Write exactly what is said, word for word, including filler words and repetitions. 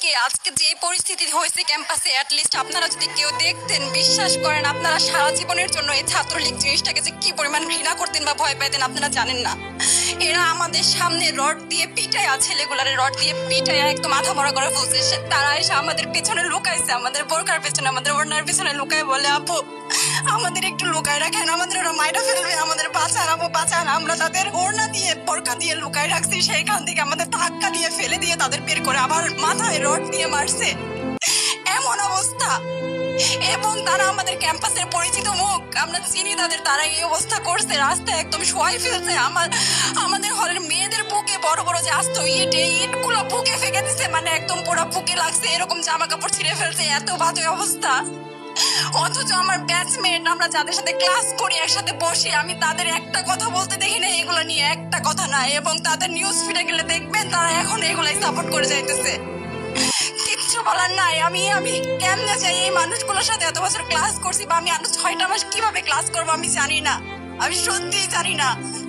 আজকে যে পরিস্থিতি হয়েছে ক্যাম্পাসে, অ্যাটলিস্ট আপনারা যদি কেউ দেখতেন, বিশ্বাস করেন আপনারা সারা জীবনের জন্য এই ছাত্রলীগ জিনিসটাকে যে কি পরিমাণ ঘৃণা করতেন বা ভয় পাইতেন আপনারা জানেন না। এরা আমাদের সামনে রড দিয়ে পিটায়া, ছেলেগুলারে রড দিয়ে পিটায়া একদম মাথা মরা করে ফেলছে। তারা এসে আমাদের পেছনে লুকাইছে, আমাদের বোরকার পেছনে, আমাদের ওড়নার পেছনে লুকায় বলে, আপু আমাদের একটু লুকায় রাখেন, আমাদের ওরা মাইটা ফেলবে, আমাদের বাঁচান আপু বাঁচান। আমরা তাদের ওড়না দিয়ে বোরকা দিয়ে লুকায় রাখছি, সেইখান থেকে আমাদের ধাক্কা দিয়ে ফেলে দিয়ে তাদের বের করে আবার মাথায় রড দিয়ে মারছে। এমন অবস্থা। এবং তারা আমাদের ক্যাম্পাসের পরিচিত মুখ, আমরা চিনি তাদের। তারা এই অবস্থা করছে, রাস্তায় একদম শোয়াই ফেলছে। আমার আমাদের হলের মেয়েদের বুকে বড় বড় যে আস্ত ইট, এই ইট গুলো বুকে ফেঁকে দিচ্ছে, মানে একদম পুরো বুকে লাগছে, এরকম জামা কাপড় ছিঁড়ে ফেলছে। এত বাজে অবস্থা। অথচ আমার ব্যাচমেট, আমরা যাদের সাথে ক্লাস করি, একসাথে বসি, আমি তাদের একটা কথা বলতে দেখি না এগুলো নিয়ে, একটা কথা না। এবং তাদের নিউজ ফিডে গেলে দেখবেন তারা এখন এগুলাই সাপোর্ট করে যাইতেছে। কিচ্ছু বলার নাই। আমি আমি কেমনে যাই এই মানুষগুলোর সাথে? এত বছর ক্লাস করছি, বা আমি আরো ছয়টা মাস কিভাবে ক্লাস করবো আমি জানি না, আমি সত্যিই জানি না।